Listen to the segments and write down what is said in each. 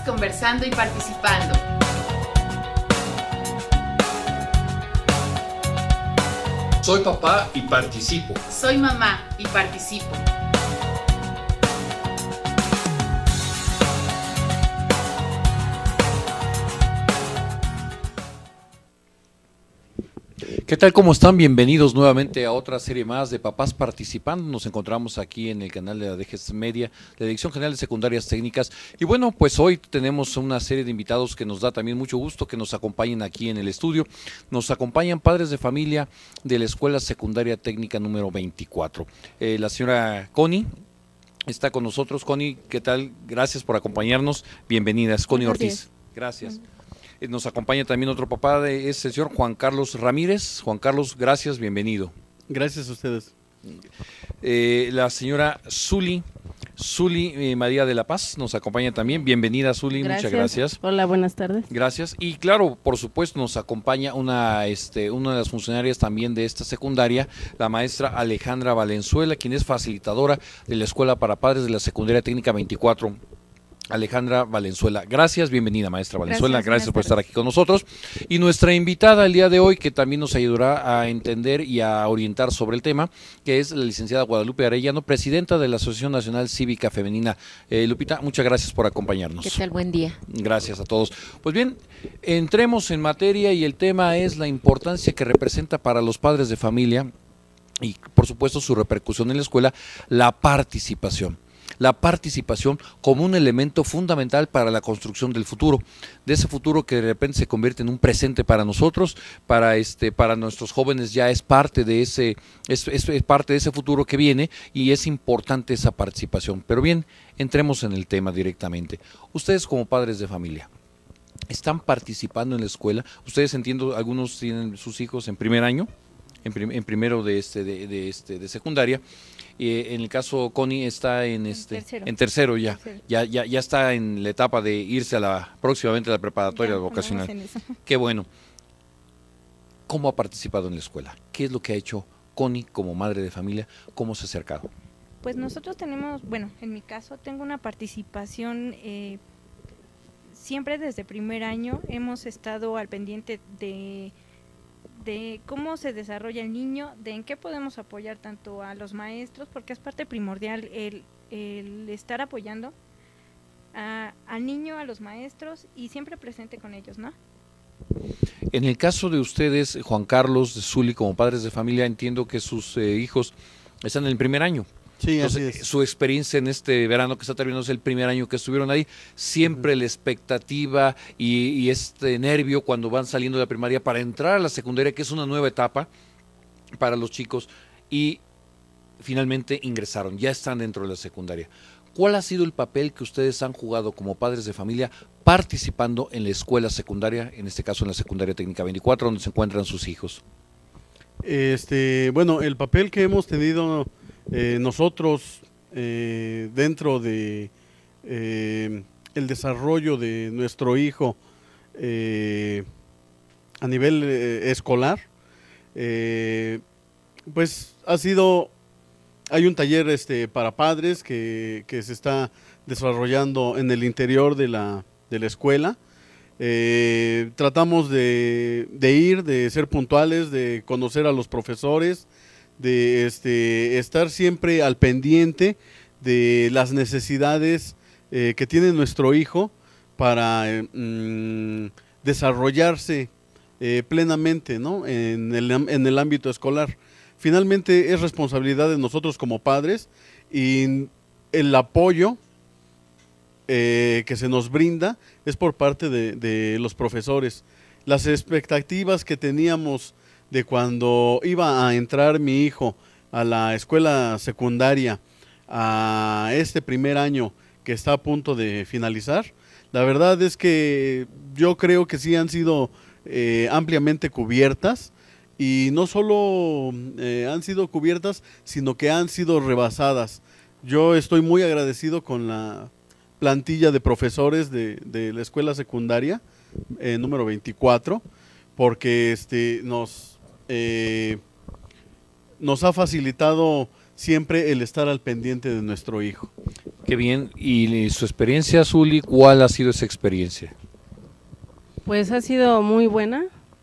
conversando y participando. Soy papá y participo. Soy mamá y participo. ¿Qué tal? ¿Cómo están? Bienvenidos nuevamente a otra serie más de Papás Participando. Nos encontramos aquí en el canal de la DGS Media, la Dirección General de Secundarias Técnicas. Y bueno, pues hoy tenemos una serie de invitados que nos da también mucho gusto que nos acompañen aquí en el estudio. Nos acompañan padres de familia de la Escuela Secundaria Técnica número 24. La señora Connie está con nosotros. Connie, ¿qué tal? Gracias por acompañarnos. Bienvenidas. Connie Ortiz. Gracias. Nos acompaña también otro papá, es el señor Juan Carlos Ramírez. Juan Carlos, gracias, bienvenido. Gracias a ustedes. La señora Zuli María de la Paz nos acompaña también. Bienvenida, Zuli, muchas gracias. Hola, buenas tardes. Gracias. Y claro, por supuesto, nos acompaña una de las funcionarias también de esta secundaria, la maestra Alejandra Valenzuela, quien es facilitadora de la Escuela para Padres de la Secundaria Técnica 24. Alejandra Valenzuela. Gracias, bienvenida maestra Valenzuela, gracias por estar aquí con nosotros. Y nuestra invitada el día de hoy, que también nos ayudará a entender y a orientar sobre el tema, que es la licenciada Guadalupe Arellano, presidenta de la Asociación Nacional Cívica Femenina. Lupita, muchas gracias por acompañarnos. ¿Qué tal? Buen día. Gracias a todos. Pues bien, entremos en materia y el tema es la importancia que representa para los padres de familia y por supuesto su repercusión en la escuela, la participación. La participación como un elemento fundamental para la construcción del futuro, de ese futuro que de repente se convierte en un presente para nosotros, para nuestros jóvenes ya es parte de ese parte de ese futuro que viene y es importante esa participación. Pero bien, entremos en el tema directamente. Ustedes como padres de familia, ¿están participando en la escuela? Ustedes, entiendo, algunos tienen sus hijos en primer año, en primero de secundaria. En el caso Connie está en tercero ya. Tercero. Ya está en la etapa de irse próximamente a la preparatoria vocacional. Qué bueno. ¿Cómo ha participado en la escuela? ¿Qué es lo que ha hecho Connie como madre de familia? ¿Cómo se ha acercado? Pues nosotros tenemos, bueno, en mi caso tengo una participación siempre desde primer año. Hemos estado al pendiente de cómo se desarrolla el niño, de en qué podemos apoyar tanto a los maestros, porque es parte primordial el estar apoyando al niño, a los maestros y siempre presente con ellos, ¿no? En el caso de ustedes, Juan Carlos, de Zuli, como padres de familia, entiendo que sus hijos están en el primer año. Sí, entonces, así es. Su experiencia en este verano que está terminando es el primer año que estuvieron ahí, siempre la expectativa y este nervio cuando van saliendo de la primaria para entrar a la secundaria, que es una nueva etapa para los chicos, y finalmente ingresaron, ya están dentro de la secundaria. ¿Cuál ha sido el papel que ustedes han jugado como padres de familia participando en la escuela secundaria, en este caso en la Secundaria Técnica 24, donde se encuentran sus hijos? Bueno, el papel que hemos tenido nosotros dentro de el desarrollo de nuestro hijo a nivel escolar, pues hay un taller para padres que se está desarrollando en el interior de la escuela. Tratamos de ser puntuales, de conocer a los profesores, de estar siempre al pendiente de las necesidades que tiene nuestro hijo para desarrollarse plenamente, ¿no? en el ámbito escolar. Finalmente es responsabilidad de nosotros como padres y el apoyo que se nos brinda es por parte de los profesores. Las expectativas que teníamos de cuando iba a entrar mi hijo a la escuela secundaria, a este primer año que está a punto de finalizar, la verdad es que yo creo que sí han sido ampliamente cubiertas, y no solo han sido cubiertas, sino que han sido rebasadas. Yo estoy muy agradecido con la plantilla de profesores de la escuela secundaria número 24, porque nos ha facilitado siempre el estar al pendiente de nuestro hijo. Qué bien. ¿Y su experiencia, Zuli, cuál ha sido esa experiencia? Pues ha sido muy buena.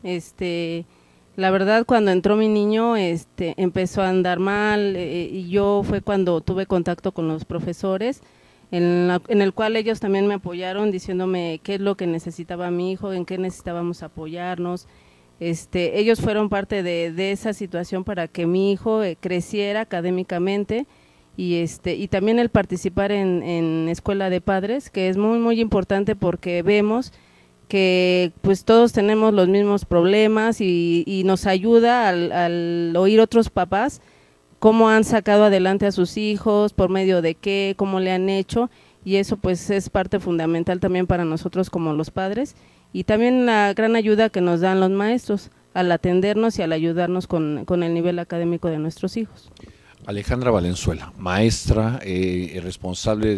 La verdad, cuando entró mi niño, empezó a andar mal, y yo fue cuando tuve contacto con los profesores, en el cual ellos también me apoyaron diciéndome qué es lo que necesitaba mi hijo, en qué necesitábamos apoyarnos. Ellos fueron parte de esa situación para que mi hijo creciera académicamente, y también el participar en escuela de padres, que es muy muy importante porque vemos que pues todos tenemos los mismos problemas y nos ayuda al oír otros papás cómo han sacado adelante a sus hijos, por medio de qué, cómo le han hecho, y eso pues es parte fundamental también para nosotros como los padres, y también la gran ayuda que nos dan los maestros al atendernos y al ayudarnos con el nivel académico de nuestros hijos. Alejandra Valenzuela, maestra, responsable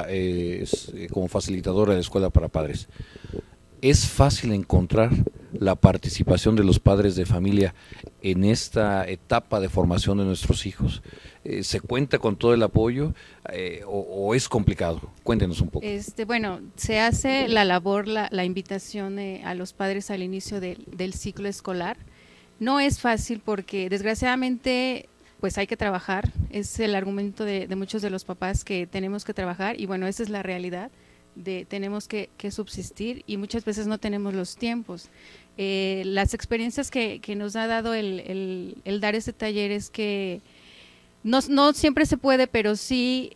como facilitadora de la Escuela para Padres. ¿Es fácil encontrar la participación de los padres de familia en esta etapa de formación de nuestros hijos? ¿Se cuenta con todo el apoyo o es complicado? Cuéntenos un poco. Bueno, se hace la labor, la invitación a los padres al inicio del ciclo escolar. No es fácil porque desgraciadamente pues hay que trabajar, es el argumento de muchos de los papás que tenemos que trabajar y bueno, esa es la realidad. Tenemos que subsistir y muchas veces no tenemos los tiempos. Las experiencias que nos ha dado el dar este taller es que no siempre se puede, pero sí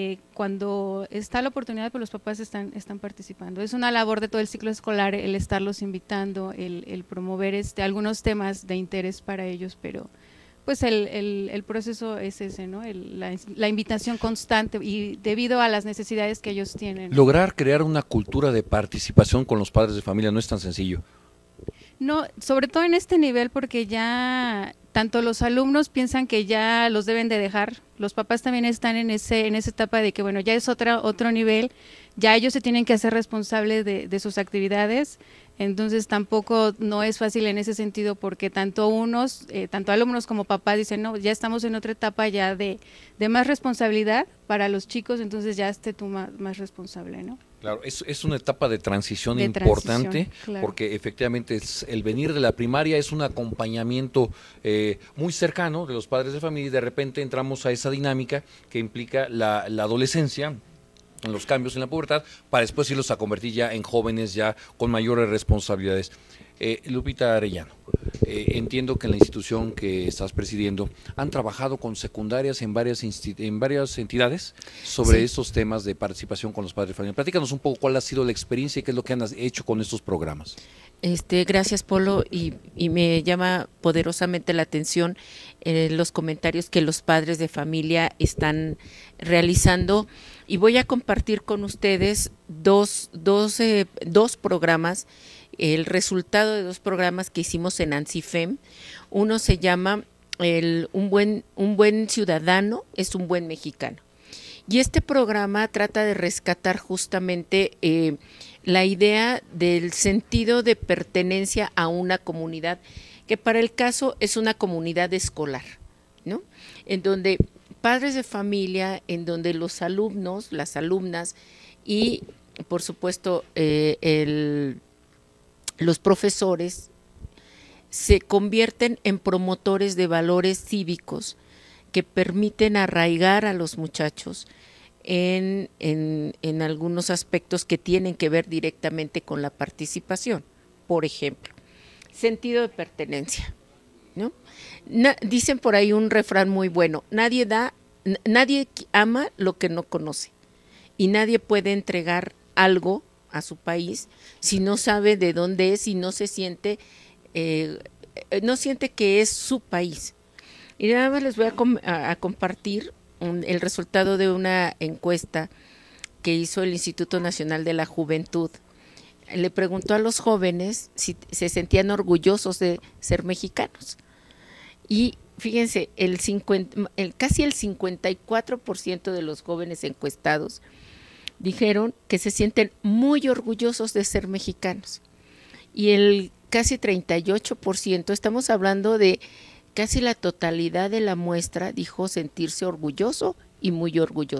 cuando está la oportunidad, pues los papás están participando. Es una labor de todo el ciclo escolar el estarlos invitando, el promover algunos temas de interés para ellos, pero pues el proceso es ese, ¿no? La invitación constante y debido a las necesidades que ellos tienen. Lograr crear una cultura de participación con los padres de familia no es tan sencillo. No, sobre todo en este nivel porque ya tanto los alumnos piensan que ya los deben de dejar, los papás también están en esa etapa de que bueno, ya es otro nivel, ya ellos se tienen que hacer responsables de sus actividades. Entonces tampoco no es fácil en ese sentido porque tanto alumnos como papás dicen, no, ya estamos en otra etapa ya de más responsabilidad para los chicos, entonces ya esté tú más responsable, ¿no? Claro, es una etapa de transición importante, claro. Porque efectivamente el venir de la primaria es un acompañamiento muy cercano de los padres de familia y de repente entramos a esa dinámica que implica la adolescencia, en los cambios en la pubertad, para después irlos a convertir ya en jóvenes ya con mayores responsabilidades. Lupita Arellano, entiendo que en la institución que estás presidiendo han trabajado con secundarias en varias entidades sobre estos temas de participación con los padres de familia. Platícanos un poco cuál ha sido la experiencia y qué es lo que han hecho con estos programas. Gracias, Polo, y me llama poderosamente la atención los comentarios que los padres de familia están realizando, y voy a compartir con ustedes dos programas, el resultado de dos programas que hicimos en ANSIFEM. Uno se llama un buen ciudadano es un buen mexicano, y este programa trata de rescatar justamente la idea del sentido de pertenencia a una comunidad, que para el caso es una comunidad escolar, ¿no? En donde padres de familia, en donde los alumnos, las alumnas y por supuesto los profesores se convierten en promotores de valores cívicos que permiten arraigar a los muchachos en algunos aspectos que tienen que ver directamente con la participación. Por ejemplo, sentido de pertenencia, ¿no? Dicen por ahí un refrán muy bueno: nadie ama lo que no conoce, y nadie puede entregar algo a su país si no sabe de dónde es y no se siente, no siente que es su país. Y nada más les voy a compartir el resultado de una encuesta que hizo el Instituto Nacional de la Juventud. Le preguntó a los jóvenes si se sentían orgullosos de ser mexicanos. Y fíjense, casi el 54% de los jóvenes encuestados dijeron que se sienten muy orgullosos de ser mexicanos. Y el casi 38%, estamos hablando de casi la totalidad de la muestra, dijo sentirse orgulloso y muy orgulloso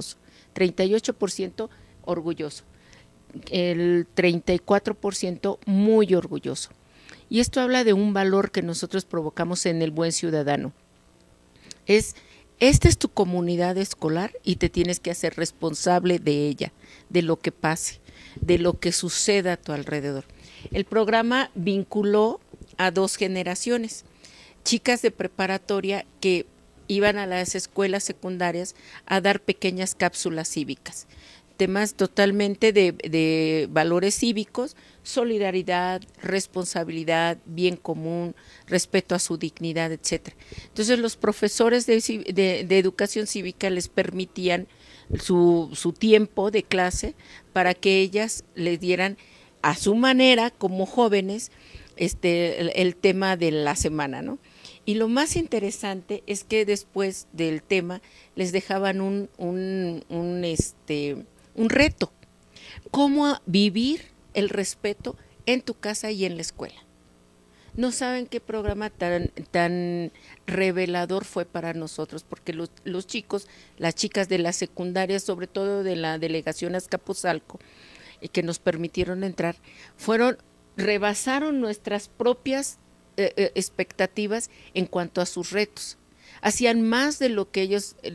38% orgulloso, el 34% muy orgulloso. Y esto habla de un valor que nosotros provocamos en el buen ciudadano. Esta es tu comunidad escolar y te tienes que hacer responsable de ella, de lo que pase, de lo que suceda a tu alrededor. El programa vinculó a 2 generaciones, chicas de preparatoria que iban a las escuelas secundarias a dar pequeñas cápsulas cívicas, temas totalmente de valores cívicos, solidaridad, responsabilidad, bien común, respeto a su dignidad, etcétera. Entonces los profesores de educación cívica les permitían su tiempo de clase para que ellas les dieran a su manera, como jóvenes, el tema de la semana, ¿no? Y lo más interesante es que después del tema les dejaban un reto, cómo vivir el respeto en tu casa y en la escuela. No saben qué programa tan revelador fue para nosotros, porque los chicos, las chicas de la secundaria, sobre todo de la delegación Azcapotzalco, que nos permitieron entrar, rebasaron nuestras propias expectativas en cuanto a sus retos. Hacían más de lo que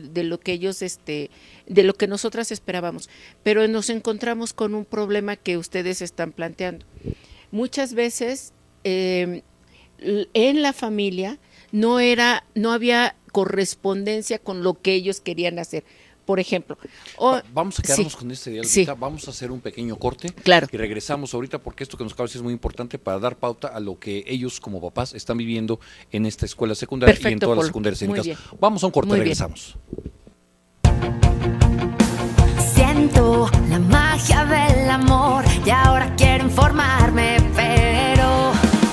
nosotras esperábamos, pero nos encontramos con un problema que ustedes están planteando. Muchas veces en la familia no había correspondencia con lo que ellos querían hacer. Por ejemplo, vamos a quedarnos con este diálogo. Sí. Vamos a hacer un pequeño corte, claro, y regresamos ahorita, porque esto que nos acaba de decir es muy importante para dar pauta a lo que ellos como papás están viviendo en esta escuela secundaria. Perfecto, y en todas las Polo. secundarias Muy técnicas. bien. Vamos a un corte, Muy regresamos. Siento la magia del amor y ahora quiero informarme, pero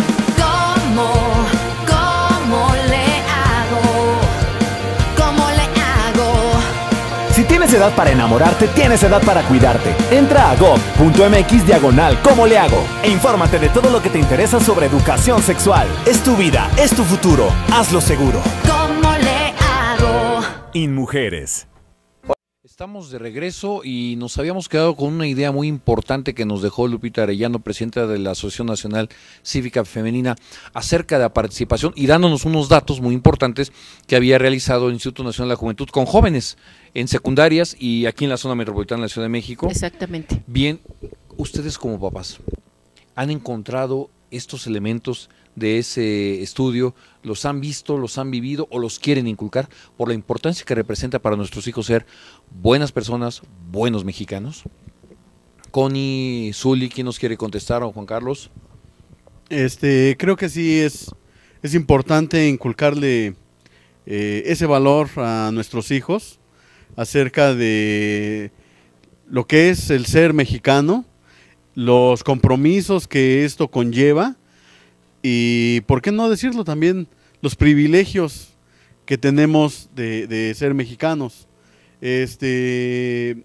¿cómo le hago? ¿Cómo le hago? Si tienes edad para enamorarte, tienes edad para cuidarte. Entra a gov.mx/¿Cómo le hago? E infórmate de todo lo que te interesa sobre educación sexual. Es tu vida, es tu futuro. Hazlo seguro. ¿Cómo le hago? InMujeres. Estamos de regreso y nos habíamos quedado con una idea muy importante que nos dejó Lupita Arellano, presidenta de la Asociación Nacional Cívica Femenina, acerca de la participación y dándonos unos datos muy importantes que había realizado el Instituto Nacional de la Juventud con jóvenes en secundarias y aquí en la zona metropolitana de la Ciudad de México. Exactamente. Bien, ustedes como papás, ¿han encontrado estos elementos de ese estudio? ¿Los han visto, los han vivido o los quieren inculcar por la importancia que representa para nuestros hijos ser buenas personas, buenos mexicanos? Connie, Zuli, ¿quién nos quiere contestar? ¿O Juan Carlos? Creo que sí es importante inculcarle ese valor a nuestros hijos acerca de lo que es el ser mexicano, los compromisos que esto conlleva y, ¿por qué no decirlo también, los privilegios que tenemos de ser mexicanos? En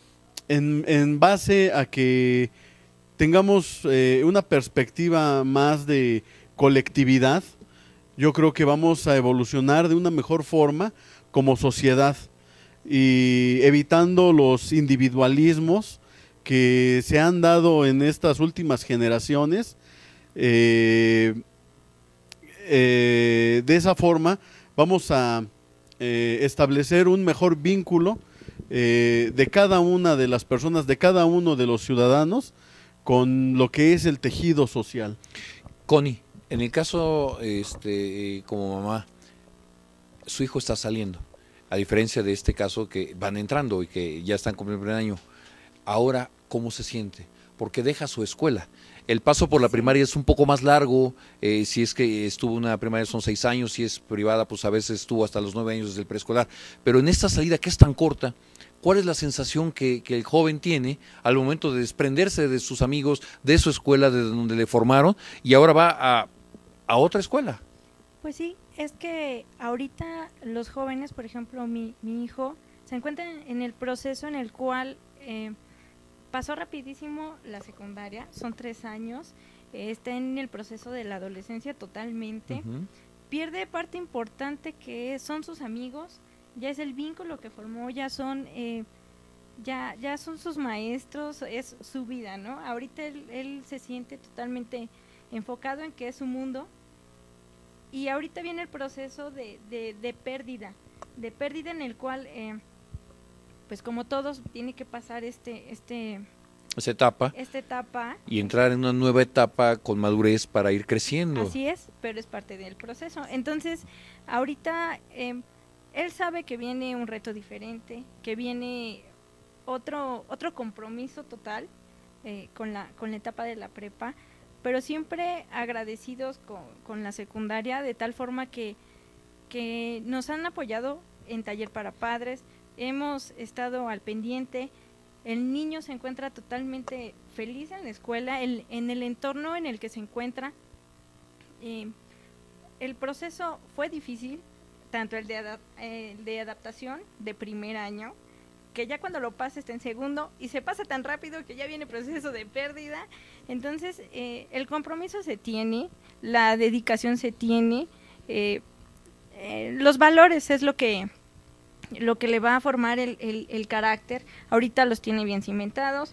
base a que tengamos una perspectiva más de colectividad, yo creo que vamos a evolucionar de una mejor forma como sociedad y evitando los individualismos que se han dado en estas últimas generaciones. De esa forma vamos a establecer un mejor vínculo de cada una de las personas, de cada uno de los ciudadanos con lo que es el tejido social. Connie, en el caso como mamá, su hijo está saliendo, a diferencia de este caso que van entrando y que ya están cumpliendo el primer año. Ahora, ¿cómo se siente? Porque deja su escuela. El paso por la primaria es un poco más largo, si es que estuvo en una primaria son 6 años, si es privada pues a veces estuvo hasta los 9 años desde el preescolar, pero en esta salida que es tan corta, ¿cuál es la sensación que el joven tiene al momento de desprenderse de sus amigos, de su escuela, de donde le formaron, y ahora va a otra escuela? Pues sí, es que ahorita los jóvenes, por ejemplo mi hijo, se encuentran en el proceso en el cual pasó rapidísimo la secundaria, son 3 años, está en el proceso de la adolescencia totalmente, pierde parte importante que son sus amigos, ya es el vínculo que formó, ya son ya son sus maestros, es su vida, ¿no? Ahorita él se siente totalmente enfocado en que es su mundo, y ahorita viene el proceso de pérdida en el cual, pues como todos, tiene que pasar esa etapa y entrar en una nueva etapa con madurez para ir creciendo. Así es, pero es parte del proceso. Entonces, ahorita él sabe que viene un reto diferente, que viene otro compromiso total con la etapa de la prepa, pero siempre agradecidos con la secundaria, de tal forma que nos han apoyado en taller para padres, hemos estado al pendiente. El niño se encuentra totalmente feliz en la escuela, en el entorno en el que se encuentra. El proceso fue difícil, tanto el de adaptación de primer año, que ya cuando lo pasa está en segundo, y se pasa tan rápido que ya viene proceso de pérdida. Entonces, el compromiso se tiene, la dedicación se tiene, los valores es lo que le va a formar el carácter. Ahorita los tiene bien cimentados,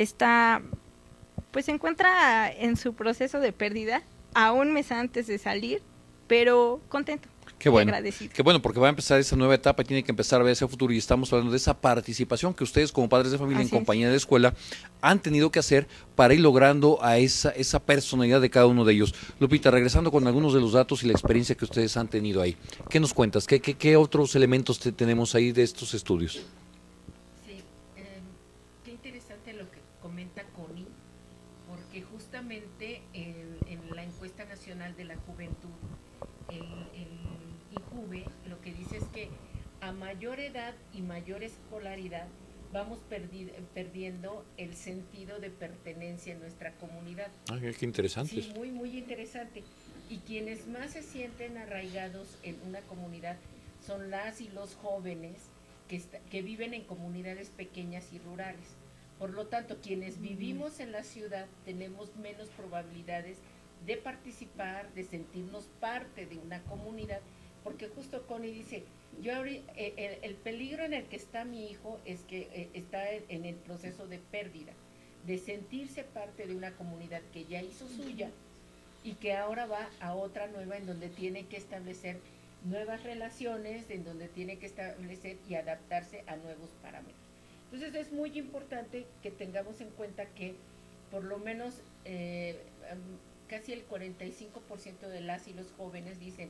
pues se encuentra en su proceso de pérdida, a un mes antes de salir, pero contento. Qué bueno, agradecido. qué bueno, porque va a empezar esa nueva etapa, tiene que empezar a ver ese futuro, y estamos hablando de esa participación que ustedes como padres de familia en compañía de escuela han tenido que hacer para ir logrando a esa personalidad de cada uno de ellos. Lupita, regresando con algunos de los datos y la experiencia que ustedes han tenido ahí, ¿qué nos cuentas? ¿Qué otros elementos tenemos ahí de estos estudios? Sí, qué interesante lo que comenta Connie, porque justamente en la encuesta nacional de la juventud, el IJUVE lo que dice es que a mayor edad y mayor escolaridad vamos perdiendo el sentido de pertenencia en nuestra comunidad. Ah, qué interesante. Sí, muy, muy interesante. Y quienes más se sienten arraigados en una comunidad son las y los jóvenes que viven en comunidades pequeñas y rurales. Por lo tanto, quienes vivimos en la ciudad tenemos menos probabilidades de participar, de sentirnos parte de una comunidad, porque justo Connie dice, el peligro en el que está mi hijo es que está en el proceso de pérdida, de sentirse parte de una comunidad que ya hizo suya y que ahora va a otra nueva en donde tiene que establecer nuevas relaciones, en donde tiene que establecer y adaptarse a nuevos parámetros. Entonces es muy importante que tengamos en cuenta que por lo menos casi el 45% de las y los jóvenes dicen,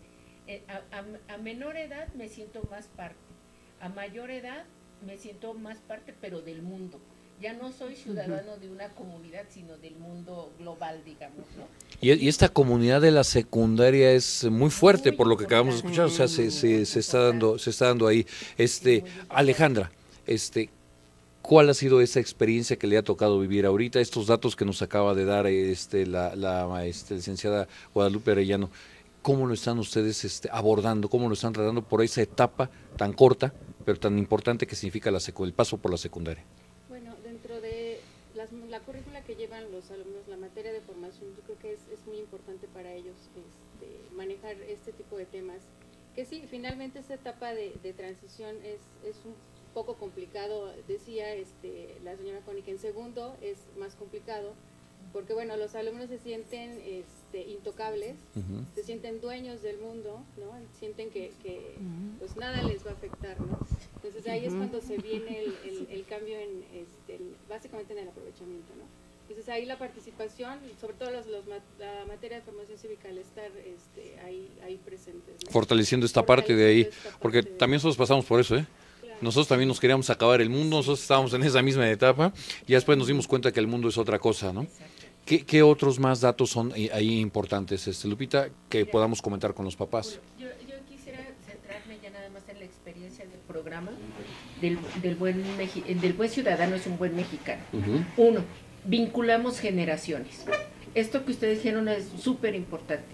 a menor edad me siento más parte, a mayor edad me siento más parte, pero del mundo. Ya no soy ciudadano de una comunidad, sino del mundo global, digamos, ¿no? Y esta comunidad de la secundaria es muy fuerte, por lo que acabamos de escuchar, o sea, se está dando ahí. Alejandra, ¿cuál ha sido esa experiencia que le ha tocado vivir ahorita? Estos datos que nos acaba de dar la licenciada Guadalupe Arellano, ¿cómo lo están ustedes abordando? ¿Cómo lo están tratando por esa etapa tan corta, pero tan importante que significa el paso por la secundaria? Bueno, dentro de la currícula que llevan los alumnos, la materia de formación, yo creo que es muy importante para ellos manejar este tipo de temas. Que sí, finalmente esta etapa de transición es un poco complicado, decía la señora Connie, que en segundo es más complicado, porque bueno, los alumnos se sienten intocables, se sienten dueños del mundo, ¿no? Sienten que pues nada les va a afectar, ¿no? Entonces ahí es cuando se viene el cambio básicamente en el aprovechamiento, ¿no? Entonces ahí la participación, sobre todo la materia de formación cívica, al estar ahí presentes, ¿no? Fortaleciendo esta parte de ahí, porque también nosotros pasamos por eso, ¿eh? Nosotros también nos queríamos acabar el mundo, nosotros estábamos en esa misma etapa y después nos dimos cuenta que el mundo es otra cosa, ¿no? ¿Qué otros más datos son ahí importantes, Lupita, que podamos comentar con los papás? Yo quisiera centrarme ya nada más en la experiencia del programa del buen ciudadano es un buen mexicano. Uno, vinculamos generaciones. Esto que ustedes dijeron es súper importante.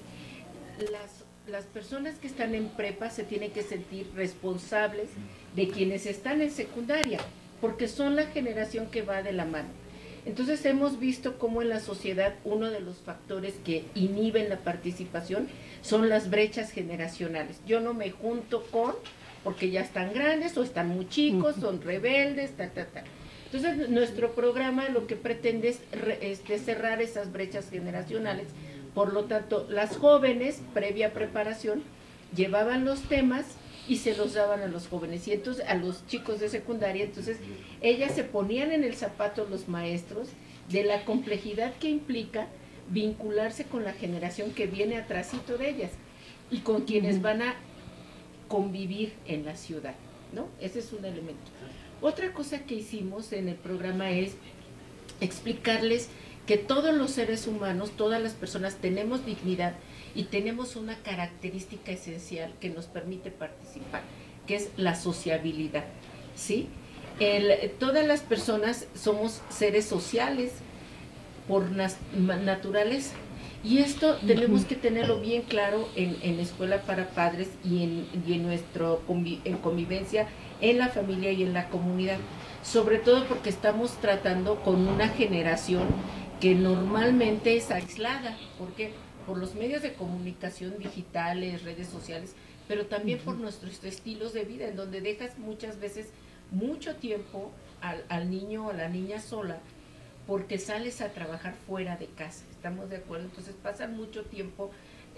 Las personas que están en prepa se tienen que sentir responsables de quienes están en secundaria, porque son la generación que va de la mano. Entonces hemos visto cómo en la sociedad uno de los factores que inhiben la participación son las brechas generacionales. Yo no me junto porque ya están grandes o están muy chicos, son rebeldes, Entonces, nuestro programa lo que pretende es cerrar esas brechas generacionales. Por lo tanto, las jóvenes, previa preparación, llevaban los temas y se los daban a los jóvenes, y entonces a los chicos de secundaria. Entonces ellas se ponían en el zapato, los maestros, de la complejidad que implica vincularse con la generación que viene atrásito de ellas y con quienes van a convivir en la ciudad, ¿no? Ese es un elemento. Otra cosa que hicimos en el programa es explicarles que todos los seres humanos, todas las personas tenemos dignidad y tenemos una característica esencial que nos permite participar, que es la sociabilidad, ¿sí? Todas las personas somos seres sociales por naturaleza, y esto tenemos que tenerlo bien claro en Escuela para Padres y en nuestra convivencia en la familia y en la comunidad, sobre todo porque estamos tratando con una generación que normalmente es aislada, porque por los medios de comunicación digitales, redes sociales, pero también por nuestros estilos de vida, en donde dejas muchas veces mucho tiempo al niño o a la niña sola, porque sales a trabajar fuera de casa, ¿estamos de acuerdo? Entonces pasan mucho tiempo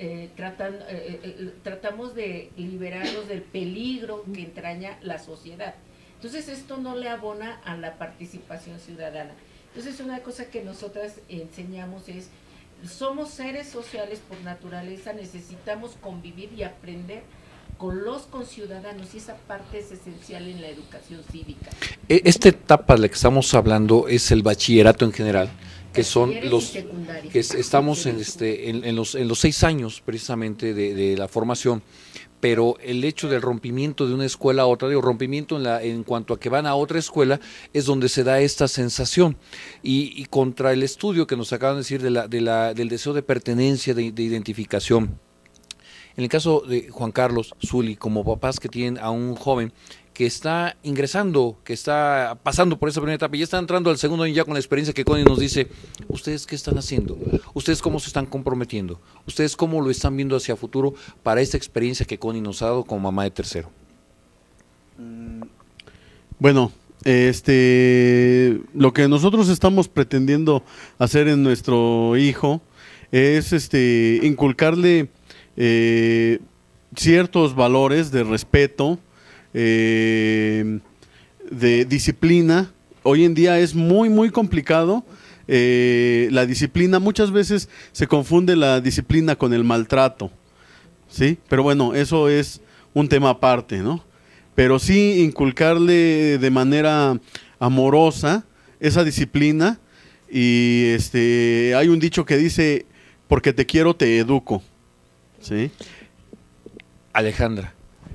tratamos de liberarlos del peligro que entraña la sociedad. Entonces esto no le abona a la participación ciudadana. Entonces una cosa que nosotras enseñamos es, somos seres sociales por naturaleza, necesitamos convivir y aprender con los conciudadanos, y esa parte es esencial en la educación cívica. Esta etapa de la que estamos hablando es el bachillerato en general, que son los que estamos en los 6 años precisamente de la formación, pero el hecho del rompimiento de una escuela a otra, rompimiento en cuanto a que van a otra escuela, es donde se da esta sensación. Y contra el estudio que nos acaban de decir del deseo de pertenencia, de identificación. En el caso de Juan Carlos, Zuli, como papás que tienen a un joven que está ingresando, que está pasando por esa primera etapa y ya está entrando al segundo año, ya con la experiencia que Connie nos dice, ¿ustedes qué están haciendo? ¿Ustedes cómo se están comprometiendo? ¿Ustedes cómo lo están viendo hacia futuro para esta experiencia que Connie nos ha dado como mamá de tercero? Bueno, lo que nosotros estamos pretendiendo hacer en nuestro hijo es inculcarle ciertos valores de respeto, de disciplina. Hoy en día es muy complicado la disciplina. Muchas veces se confunde la disciplina con el maltrato, ¿sí? Pero bueno, eso es un tema aparte, ¿no? Pero sí inculcarle de manera amorosa esa disciplina, y hay un dicho que dice, porque te quiero te educo, ¿sí? Alejandra,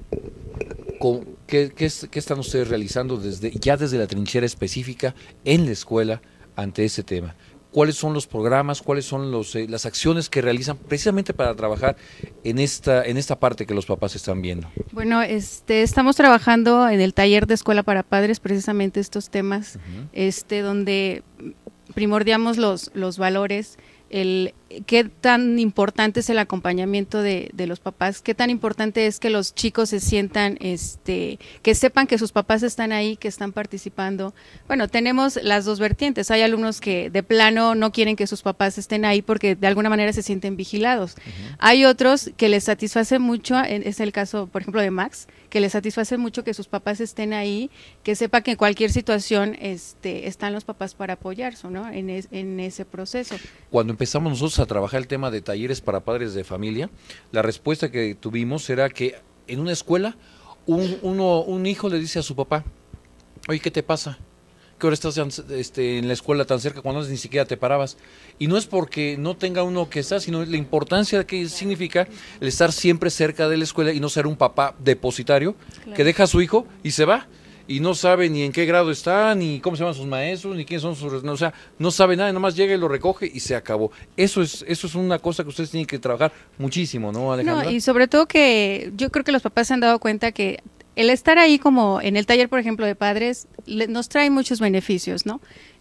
¿qué están ustedes realizando desde la trinchera específica en la escuela ante ese tema? ¿Cuáles son los programas, cuáles son las acciones que realizan precisamente para trabajar en esta parte que los papás están viendo? Bueno, estamos trabajando en el taller de Escuela para Padres precisamente estos temas, donde primordiamos los valores, qué tan importante es el acompañamiento de los papás, qué tan importante es que los chicos se sientan, que sepan que sus papás están ahí, que están participando. Bueno, tenemos las dos vertientes. Hay alumnos que de plano no quieren que sus papás estén ahí porque de alguna manera se sienten vigilados. Hay otros que les satisface mucho, es el caso, por ejemplo, de Max, que les satisface mucho que sus papás estén ahí, que sepa que en cualquier situación están los papás para apoyarse, ¿no? En ese proceso. Cuando empezamos nosotros a trabajar el tema de talleres para padres de familia, la respuesta que tuvimos era que en una escuela un hijo le dice a su papá, oye, ¿qué te pasa? ¿Qué hora estás en la escuela tan cerca cuando ni siquiera te parabas? Y no es porque no tenga uno que estar, sino la importancia que significa el estar siempre cerca de la escuela y no ser un papá depositario, claro, que deja a su hijo y se va. Y no sabe ni en qué grado está, ni cómo se llaman sus maestros, ni quiénes son sus... No, o sea, no sabe nada, nomás llega y lo recoge y se acabó. Eso es una cosa que ustedes tienen que trabajar muchísimo, ¿no, Alejandra? No, y sobre todo que yo creo que los papás se han dado cuenta que el estar ahí como en el taller, por ejemplo, de padres, nos trae muchos beneficios, ¿no?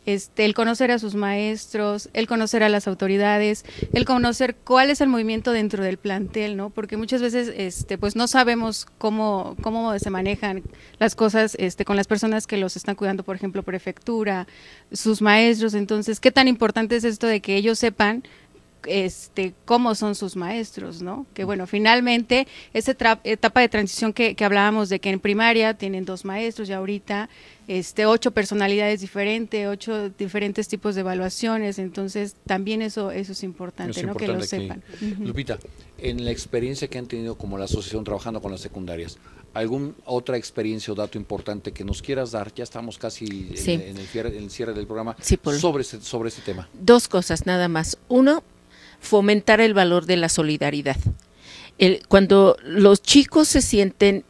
el conocer a sus maestros, el conocer a las autoridades, el conocer cuál es el movimiento dentro del plantel, ¿no? Porque muchas veces pues no sabemos cómo se manejan las cosas con las personas que los están cuidando, por ejemplo, prefectura, sus maestros. Entonces, ¿qué tan importante es esto de que ellos sepan cómo son sus maestros, ¿no? Que bueno, finalmente esa etapa de transición que hablábamos de que en primaria tienen 2 maestros y ahorita 8 personalidades diferentes, 8 diferentes tipos de evaluaciones, entonces también eso es importante, ¿no? Que lo sepan. Lupita, en la experiencia que han tenido como la asociación trabajando con las secundarias, ¿alguna otra experiencia o dato importante que nos quieras dar? Ya estamos casi Sí. en el cierre del programa, Sí, Polo. sobre este tema. 2 cosas nada más. Uno, fomentar el valor de la solidaridad. Cuando los chicos se sienten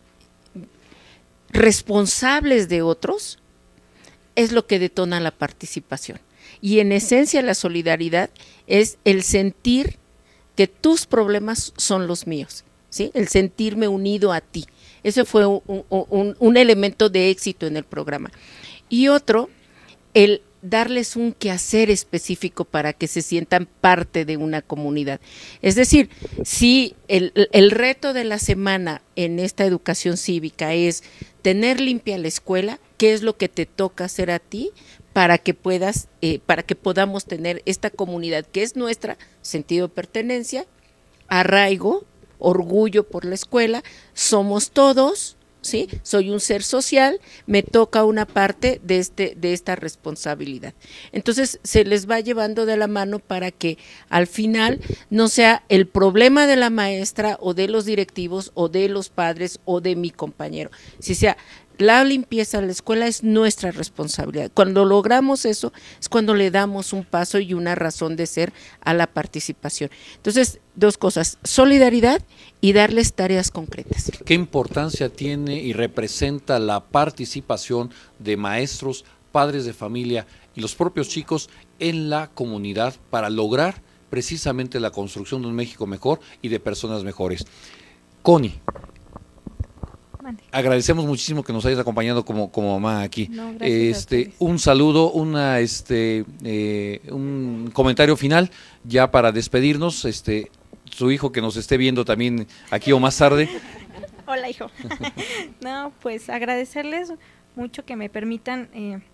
responsables de otros, es lo que detona la participación. Y en esencia la solidaridad es el sentir que tus problemas son los míos, ¿sí? El sentirme unido a ti. Ese fue un elemento de éxito en el programa. Y otro, el darles un quehacer específico para que se sientan parte de una comunidad. Es decir, si el reto de la semana en esta educación cívica es tener limpia la escuela, ¿qué es lo que te toca hacer a ti para que podamos tener esta comunidad que es nuestra, sentido de pertenencia, arraigo, orgullo por la escuela, somos todos, ¿sí? Soy un ser social, me toca una parte de esta responsabilidad. Entonces se les va llevando de la mano para que al final no sea el problema de la maestra o de los directivos o de los padres o de mi compañero, si sea la limpieza de la escuela es nuestra responsabilidad. Cuando logramos eso es cuando le damos un paso y una razón de ser a la participación. Entonces, 2 cosas, solidaridad y darles tareas concretas. ¿Qué importancia tiene y representa la participación de maestros, padres de familia y los propios chicos en la comunidad para lograr precisamente la construcción de un México mejor y de personas mejores? Connie, agradecemos muchísimo que nos hayas acompañado como mamá aquí. No, gracias a ustedes. Un saludo, un comentario final ya para despedirnos. Su hijo que nos esté viendo también aquí o más tarde. Hola, hijo. No, pues agradecerles mucho que me permitan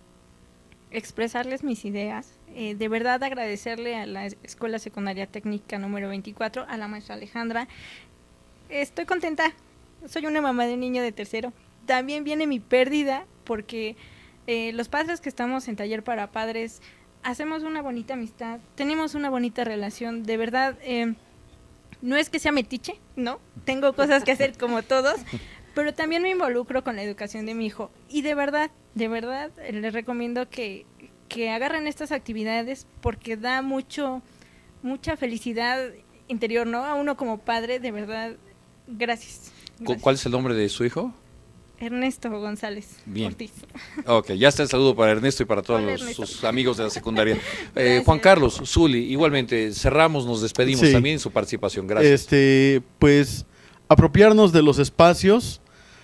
expresarles mis ideas. De verdad agradecerle a la Escuela Secundaria Técnica número 24, a la maestra Alejandra. Estoy contenta. Soy una mamá de un niño de tercero. También viene mi pérdida porque los padres que estamos en Taller para Padres hacemos una bonita amistad, tenemos una bonita relación. De verdad, no es que sea metiche, ¿no? Tengo cosas que hacer como todos, pero también me involucro con la educación de mi hijo. Y de verdad, les recomiendo que agarren estas actividades porque da mucha felicidad interior, ¿no? A uno como padre, de verdad, gracias. ¿Cuál es el nombre de su hijo? Ernesto González Ortiz. Ok, ya está el saludo para Ernesto y para todos sus amigos de la secundaria. Juan Carlos, Zuli, igualmente, cerramos, nos despedimos también en su participación. Gracias. Pues apropiarnos de los espacios.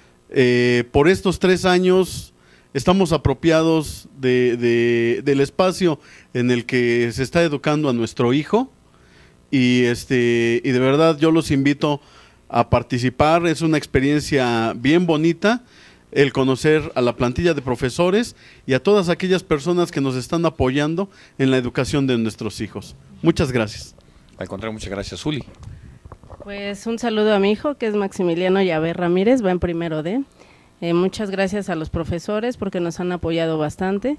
Por estos 3 años estamos apropiados del espacio en el que se está educando a nuestro hijo y de verdad yo los invito a participar. Es una experiencia bien bonita el conocer a la plantilla de profesores y a todas aquellas personas que nos están apoyando en la educación de nuestros hijos. Muchas gracias. Al contrario, muchas gracias. Zuli. Pues un saludo a mi hijo, que es Maximiliano Llave Ramírez, va en primero D. Muchas gracias a los profesores porque nos han apoyado bastante.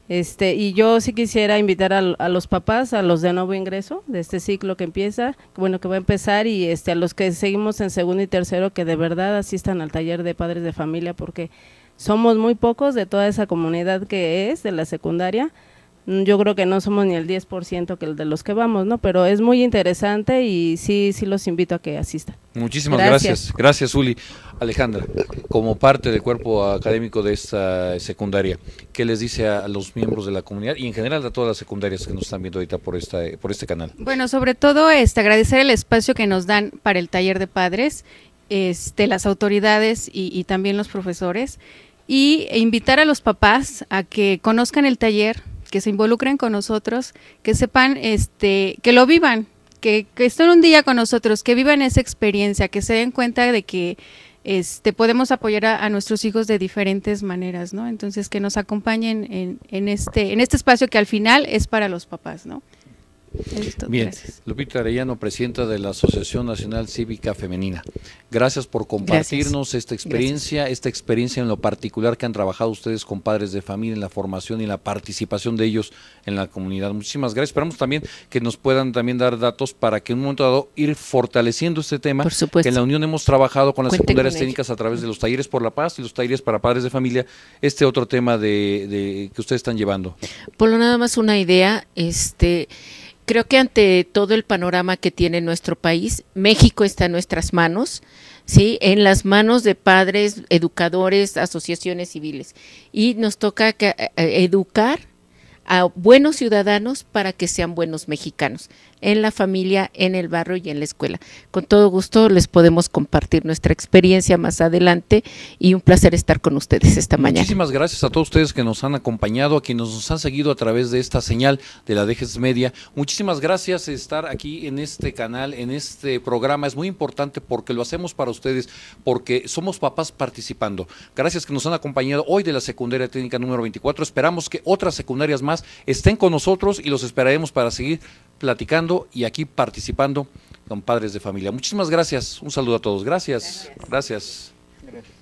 Y yo sí quisiera invitar a los papás, a los de nuevo ingreso de este ciclo que empieza, bueno, que va a empezar, y a los que seguimos en segundo y tercero, que de verdad asistan al taller de padres de familia, porque somos muy pocos de toda esa comunidad que es de la secundaria. Yo creo que no somos ni el 10% que el de los que vamos, ¿no? Pero es muy interesante y sí los invito a que asistan. Muchísimas gracias. Gracias, Zuli. Alejandra, como parte del cuerpo académico de esta secundaria, ¿qué les dice a los miembros de la comunidad y en general a todas las secundarias que nos están viendo ahorita por este canal? Bueno, sobre todo agradecer el espacio que nos dan para el taller de padres, las autoridades y también los profesores, e invitar a los papás a que conozcan el taller, que se involucren con nosotros, que sepan, que lo vivan, que estén un día con nosotros, que vivan esa experiencia, que se den cuenta de que podemos apoyar a nuestros hijos de diferentes maneras, ¿no? Entonces, que nos acompañen en este espacio que al final es para los papás, ¿no? Bien, gracias. Lupita Arellano, presidenta de la Asociación Nacional Cívica Femenina. Gracias por compartirnos esta experiencia en lo particular que han trabajado ustedes con padres de familia en la formación y la participación de ellos en la comunidad. Muchísimas gracias. Esperamos también que nos puedan también dar datos para que en un momento dado ir fortaleciendo este tema. Por supuesto. Que en la Unión hemos trabajado con las Cuenten secundarias con técnicas a través de los talleres por la paz y los talleres para padres de familia. Otro tema que ustedes están llevando. Por lo nada más una idea, creo que ante todo el panorama que tiene nuestro país, México está en nuestras manos, ¿sí? En las manos de padres, educadores, asociaciones civiles. Y nos toca educar a buenos ciudadanos para que sean buenos mexicanos, en la familia, en el barrio y en la escuela. Con todo gusto les podemos compartir nuestra experiencia más adelante y un placer estar con ustedes esta mañana. Muchísimas gracias a todos ustedes que nos han acompañado, a quienes nos han seguido a través de esta señal de la DGS Media. Muchísimas gracias por estar aquí en este canal, en este programa. Es muy importante porque lo hacemos para ustedes, porque somos papás participando. Gracias que nos han acompañado hoy de la secundaria técnica número 24. Esperamos que otras secundarias más estén con nosotros y los esperaremos para seguir platicando y aquí participando con padres de familia. Muchísimas gracias. Un saludo a todos. Gracias. Gracias.